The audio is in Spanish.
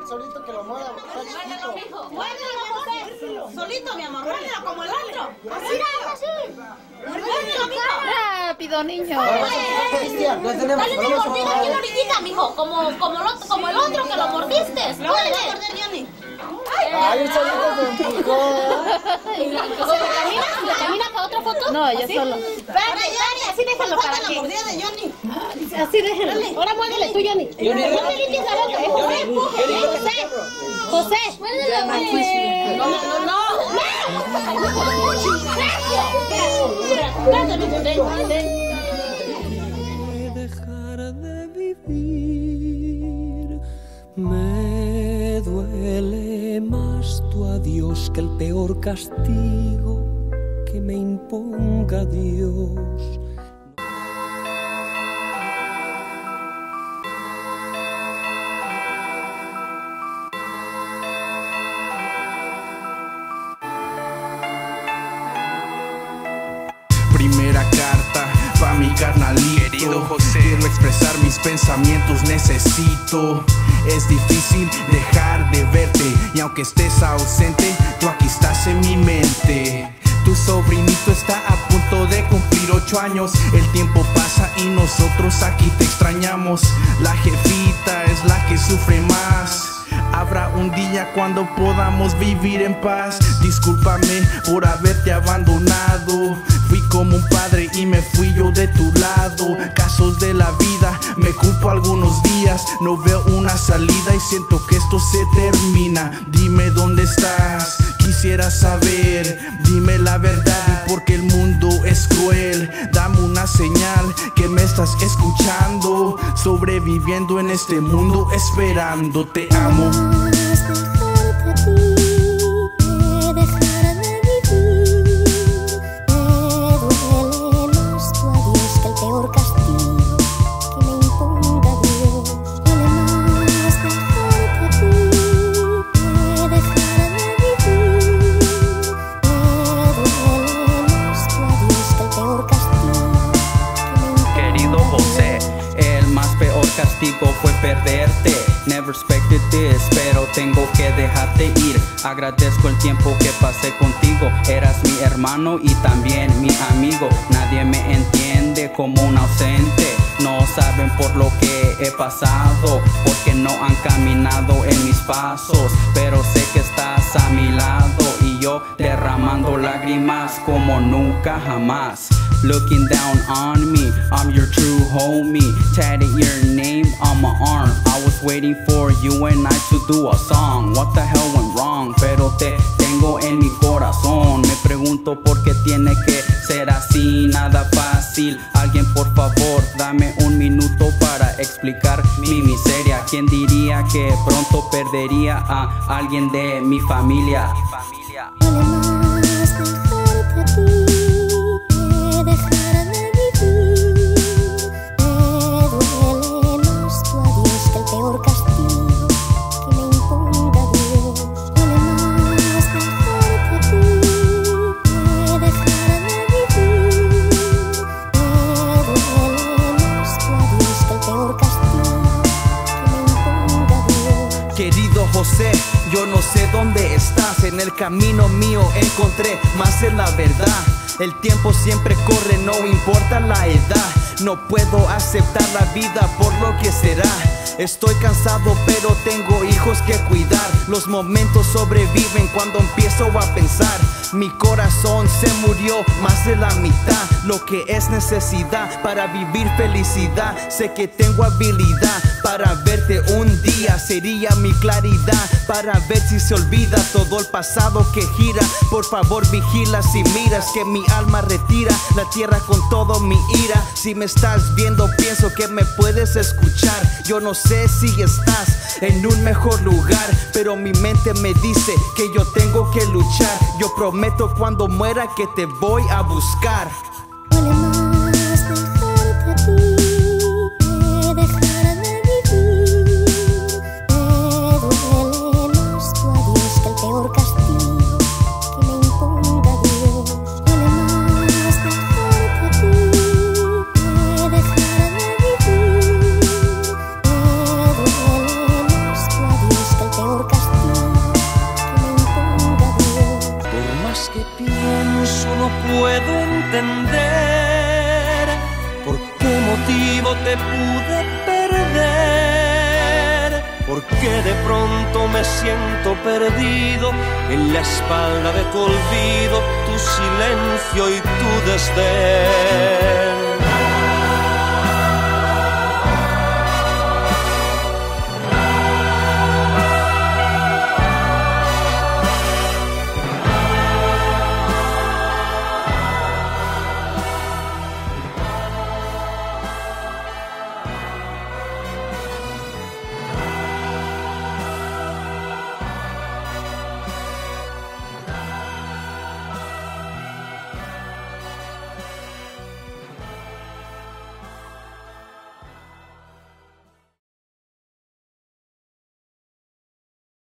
solito que lo mueva. Muérdelo, mijo. Muérdelo, José. Solito, mi amor. Muérdelo como el otro. Así, así. Muérdelo, mijo. Rápido, niño. Dale una mordida aquí en la orillita, mijo. Como el otro que lo mordiste. Lo voy a morder, Johnny. Ay, el solito se empujó. ¿Le camina para otra foto? No, yo solo. Así déjalo para la que... mordida de Johnny. Así déjalo. Ahora muérdele tú, Johnny. No me limpies la boca. José. Muérdelo. No. Dejar de vivir me duele más tu adiós que el peor castigo que me imponga Dios. Primera carta pa' mi carnalito. Querido José, quiero expresar mis pensamientos, necesito. Es difícil dejar de verte, y aunque estés ausente, tú aquí estás en mi mente. Tu sobrinito está a punto de cumplir 8 años. El tiempo pasa y nosotros aquí te extrañamos. La jefita es la que sufre más. Habrá un día cuando podamos vivir en paz. Discúlpame por haberte abandonado. Fui como un padre y me fui yo de tu lado. Casos de la vida, me culpo algunos días. No veo una salida y siento que esto se termina. Dime dónde estás, quisiera saber. Dime la verdad porque el mundo es cruel. Dame una señal que me estás escuchando. Sobreviviendo en este mundo esperando. Te amo. Castigo fue perderte. Never expected this, pero tengo que dejarte ir. Agradezco el tiempo que pasé contigo. Eras mi hermano y también mi amigo. Nadie me entiende como un ausente. No saben por lo que he pasado, porque no han caminado en mis pasos. Pero sé que estás a mi lado y yo derramando lágrimas como nunca jamás. Looking down on me, I'm your true homie. Tatted your name on my arm. I was waiting for you and I to do a song. What the hell went wrong? Pero te tengo en mi corazón. Me pregunto por qué tiene que ser así, nada fácil. Alguien por favor, dame un minuto para explicar mi miseria. ¿Quién diría que pronto perdería a alguien de mi familia? Querido José, yo no sé dónde estás. En el camino mío encontré más de la verdad. El tiempo siempre corre, no importa la edad. No puedo aceptar la vida por lo que será. Estoy cansado pero tengo hijos que cuidar. Los momentos sobreviven cuando empiezo a pensar. Mi corazón se murió más de la mitad. Lo que es necesidad para vivir felicidad. Sé que tengo habilidad para verte un día. Sería mi claridad para ver si se olvida todo el pasado que gira. Por favor vigila si miras que mi alma retira la tierra con todo mi ira. Si me estás viendo pienso que me puedes escuchar. Yo no sé si estás en un mejor lugar, pero mi mente me dice que yo tengo que luchar. Yo prometo cuando muera que te voy a buscar. Duele más dejarte a ti que dejar de vivir. Me duele más tu adiós que el peor castigo que me imponga Dios. Duele más dejarte a ti que dejar de vivir. Me duele más tu adiós que el peor pude perder, porque de pronto me siento perdido en la espalda de tu olvido, tu silencio y tu desdén.